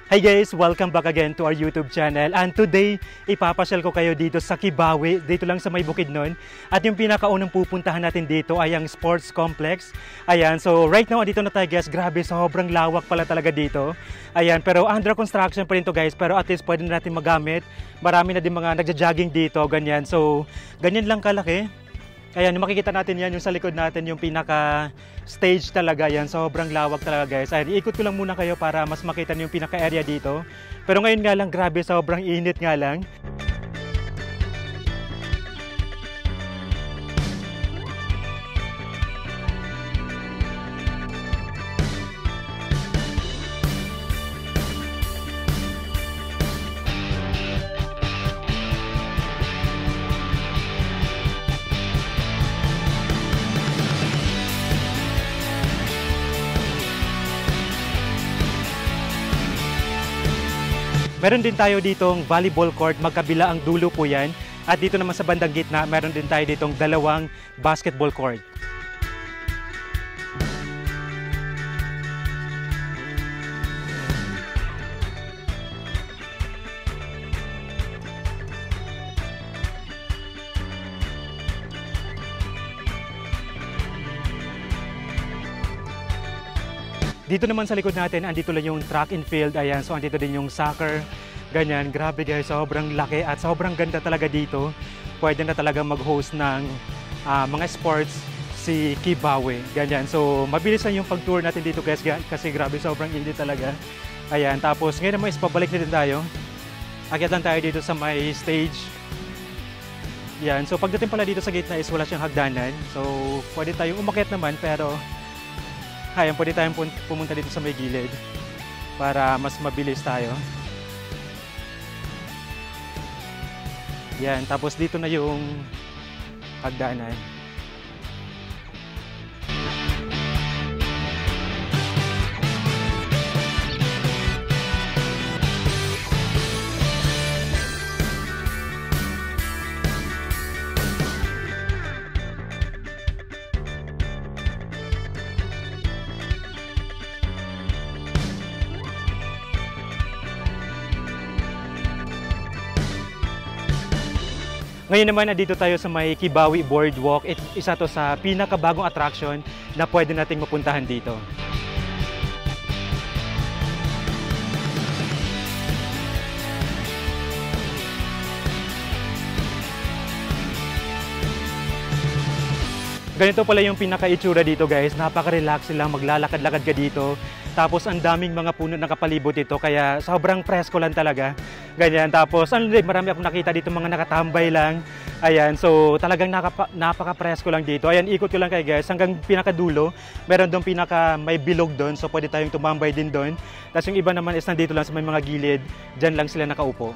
Hi guys! Welcome back again to our YouTube channel. And today, ipapasyal ko kayo dito sa Kibawe, dito lang sa may Bukidnon. At yung pinakaunang pupuntahan natin dito ay ang sports complex. Ayan, so right now, andito na tayo guys. Grabe, sobrang lawak pala talaga dito. Ayan, pero under construction pa rin to guys. Pero at least pwede na natin magamit. Marami na din mga nagja-jogging dito, ganyan. So, ganyan lang kalaki. Ayan, makikita natin yan, yung sa likod natin, yung pinaka-stage talaga yan. Sobrang lawak talaga guys. Ayan, iikot ko lang muna kayo para mas makita niyo yung pinaka-area dito. Pero ngayon nga lang, grabe, sobrang init nga lang. Meron din tayo ditong volleyball court, magkabila ang dulo po yan. At dito naman sa bandang gitna, meron din tayo ditong dalawang basketball court. Dito naman sa likod natin, andito lang yung track and field. Ayan, so andito din yung soccer. Ganyan, grabe guys, sobrang laki at sobrang ganda talaga dito. Pwede na talaga mag-host ng mga sports si Kibawe. Ganyan, so mabilis na yung pag-tour natin dito guys kasi grabe, sobrang init talaga. Ayan, tapos ngayon naman is pabalik na din tayo. Akyat lang tayo dito sa may stage. Yan, so pagdating pala dito sa gate na is wala siyang hagdanan. So pwede tayong umakyat naman pero ayan, pwede tayong pumunta dito sa may gilid para mas mabilis tayo. Yan, tapos dito na yung hagdanan. Ngayon naman, nandito tayo sa may Kibawe Boardwalk. Isa to sa pinakabagong attraction na pwede nating mapuntahan dito. Ganito pala yung pinaka-itsura dito guys. Napaka-relax lang, maglalakad-lakad ka dito. Tapos ang daming mga puno nakapalibot dito kaya sobrang presko lang talaga. Ganyan. Tapos marami akong nakita dito mga nakatambay lang. Ayan, so talagang napaka-presko lang dito. Ayan, ikot ko lang kayo guys hanggang pinakadulo. Meron doon may bilog doon, so pwede tayong tumambay din doon. Tapos yung iba naman is nandito lang sa may mga gilid. Diyan lang sila nakaupo.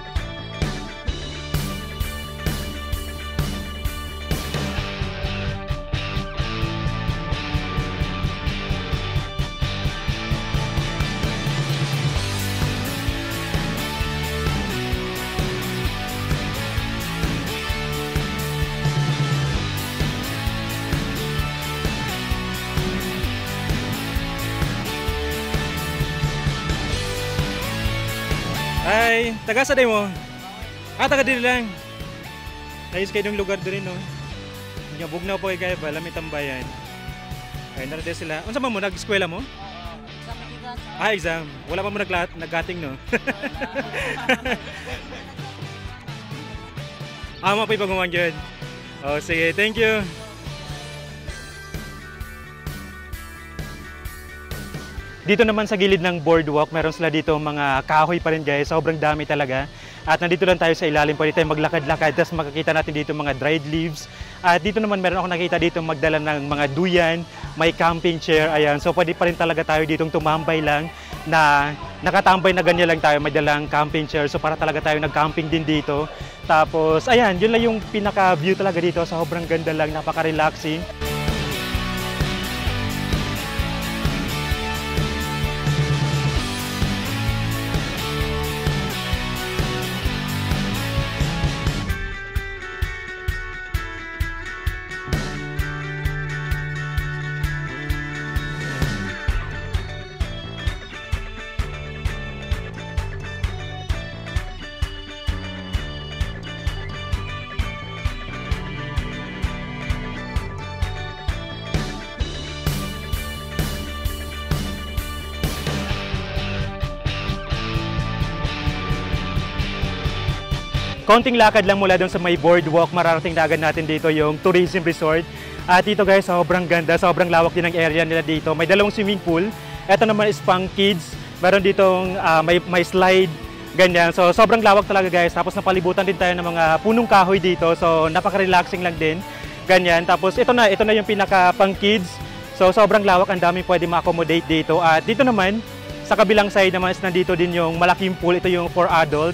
Ay, taga sa mo? Taga din lang. Ayos kayo ng lugar din, no? Nyabog na po kayo ba? Lamit tambayan. Ay, narade sila. Unsa man mo? Nag-eskwela mo? Exam. Wala pa mo nag-gating, no? Mapay pag-uwan dyan. Oh, sige. Thank you. Dito naman sa gilid ng boardwalk, meron sila dito mga kahoy pa rin guys. Sobrang dami talaga. At nandito lang tayo sa ilalim. Pwede tayong maglakad-lakad. Tapos makikita natin dito mga dried leaves. At dito naman meron ako nakita dito magdala ng mga duyan. May camping chair. Ayan. So pwede pa rin talaga tayo ditong tumambay lang na nakatambay na ganyan lang tayo. May dalang camping chair. So para talaga tayo nag-camping din dito. Tapos ayan, yun lang yung pinaka-view talaga dito. Sobrang ganda lang. Napaka-relaxing. konting lakad lang mula doon sa may boardwalk, mararating na agad natin dito yung tourism resort. At dito guys, sobrang ganda, sobrang lawak din ang area nila dito. May dalawang swimming pool. Ito naman is pang kids. Meron ditong may slide, ganyan. So sobrang lawak talaga guys. Tapos napalibutan din tayo ng mga punong kahoy dito. So napaka-relaxing lang din. Ganyan. Tapos ito na yung pinaka pang kids. So sobrang lawak, ang daming pwede ma-accommodate dito. At dito naman, sa kabilang side naman is nandito din yung malaking pool. Ito yung for adult.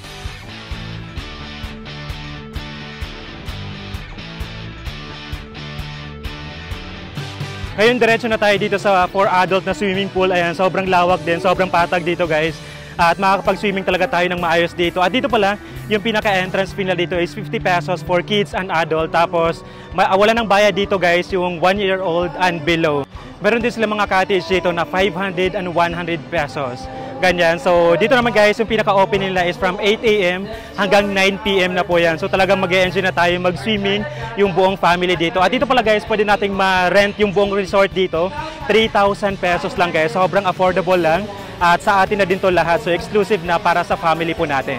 Ngayon, diretso na tayo dito sa for adult na swimming pool. Ayan, sobrang lawak din, sobrang patag dito guys. At makakapag-swimming talaga tayo ng maayos dito. At dito pala, yung pinaka-entrance fee na dito is 50 pesos for kids and adult. Tapos, wala nang bayad dito guys, yung 1-year-old and below. Meron din sila mga cottage dito na 500 and 100 pesos. Ganyan. So, dito naman guys, yung pinaka-open nila is from 8 AM hanggang 9 PM na po yan. So, talagang mag-e-enjoy na tayo mag-swimming yung buong family dito. At dito pala guys, pwede nating ma-rent yung buong resort dito. 3,000 pesos lang guys. Sobrang affordable lang. At sa atin na din to lahat. So, exclusive na para sa family po natin.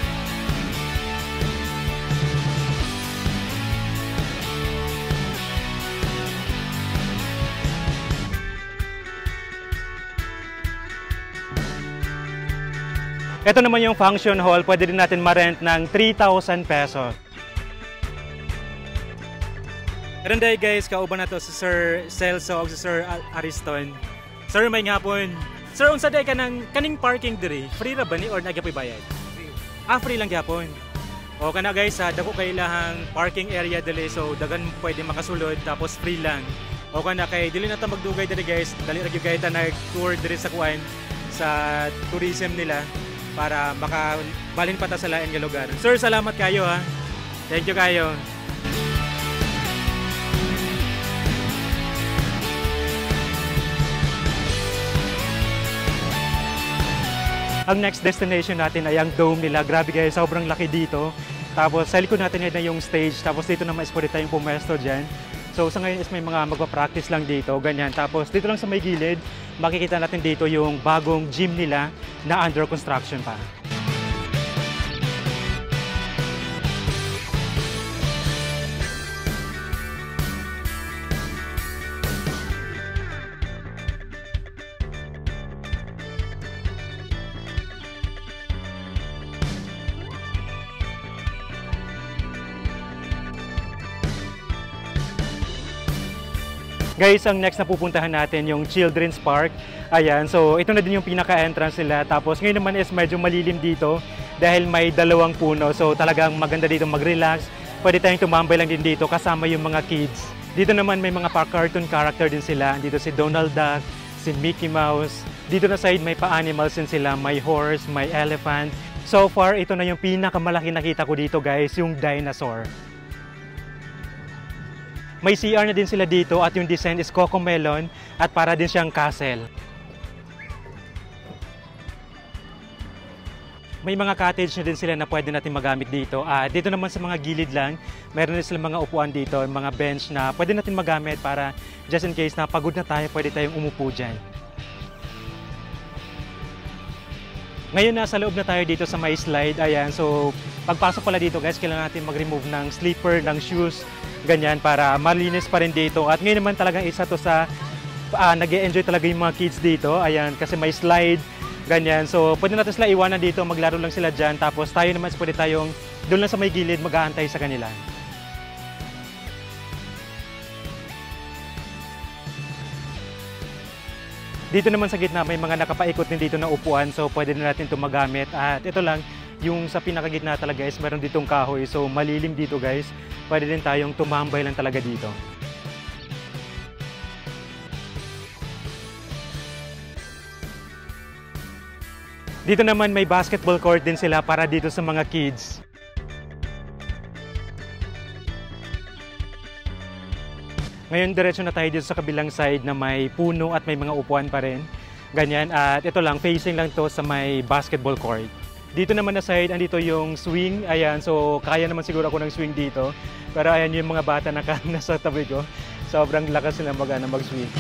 Ito naman yung function hall, pwede din natin ma-rent ng 3,000 pesos. Meron dahil guys, kauban na to si Sir Celso o si Sir Ariston. Sir, may ngapon. Sir, unsa day ka ng kaning parking diri? Free ra ba ni or nagyapoy bayad? Free. Free lang gyapon. O kana guys, dako kay lahang parking area dili, so dagan pwede makasulod tapos free lang. O kana kay dili na ta magdugay diri guys, dali ra gyud kay ta nag-tour diri sa kuan sa tourism nila para makabalhin pa ta sa lain nga lugar. Sir, salamat kayo ha. Thank you kayo. Ang next destination natin ay ang dome nila. Grabe guys, sobrang laki dito. Tapos sa likod natin na yung stage. Tapos dito naman is pwede tayong pumesto dyan. So sa ngayon is may mga magpa-practice lang dito, ganyan. Tapos dito lang sa may gilid, makikita natin dito yung bagong gym nila na under construction pa. Guys, ang next na pupuntahan natin yung Children's Park. Ayan, so ito na din yung pinaka-entrance nila. Tapos ngayon naman is medyo malilim dito dahil may dalawang puno. So talagang maganda dito mag-relax. Pwede tayong tumambay lang din dito kasama yung mga kids. Dito naman may mga cartoon character din sila. Dito si Donald Duck, si Mickey Mouse. Dito na side may pa-animals din sila. May horse, may elephant. So far, ito na yung pinakamalaki nakita ko dito guys, yung dinosaur. May CR na din sila dito at yung design is Cocomelon at para din siyang castle. May mga cottage na din sila na pwede natin magamit dito. Dito naman sa mga gilid lang, meron din sila mga upuan dito, mga bench na pwede natin magamit para just in case na pagod na tayo, pwede tayong umupo dyan. Ngayon nasa loob na tayo dito sa may slide. Ayan, so pagpasok pala dito guys, kailangan natin mag-remove ng slipper, ng shoes, ganyan para malinis pa rin dito. At ngayon naman talagang isa to sa nag-e-enjoy talaga yung mga kids dito. Ayan, kasi may slide, ganyan. So pwede natin sila iwanan dito, maglaro lang sila dyan. Tapos tayo naman pwede tayong doon lang sa may gilid mag-aantay sa kanila. Dito naman sa gitna may mga nakapaikot din dito na upuan, so pwede na natin ito magamit. At ito lang, yung sa pinakagitna talaga is meron ditong kahoy, so malilim dito guys. Pwede din tayong tumambay lang talaga dito. Dito naman may basketball court din sila para dito sa mga kids. Ngayon, diretso na tayo dito sa kabilang side na may puno at may mga upuan pa rin. Ganyan. At ito lang, facing lang to sa may basketball court. Dito naman na side, andito yung swing. Ayan, so kaya naman siguro ako ng swing dito. Pero ayan yung mga bata na nasa tabi ko. Sobrang lakas sila mag-swing.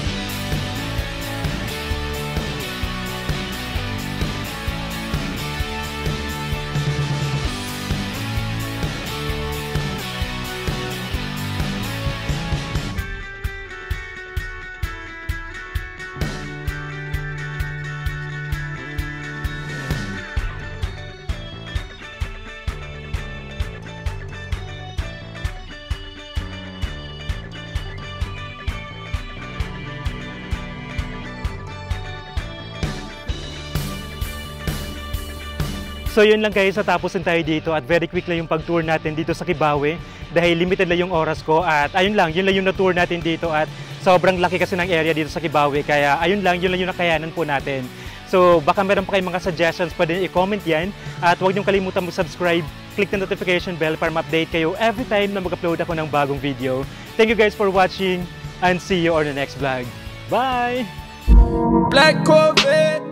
So yun lang guys, natapusin tayo dito at very quick lang yung pag-tour natin dito sa Kibawe dahil limited lang yung oras ko at ayun lang, yun lang yung na-tour natin dito at sobrang laki kasi ng area dito sa Kibawe kaya ayun lang, yun lang yung nakayanan po natin. So baka meron pa kayong mga suggestions, pwede i-comment yan at huwag niyong kalimutan mag-subscribe, click the notification bell para ma-update kayo every time na mag-upload ako ng bagong video. Thank you guys for watching and see you on the next vlog. Bye! Black Corvette.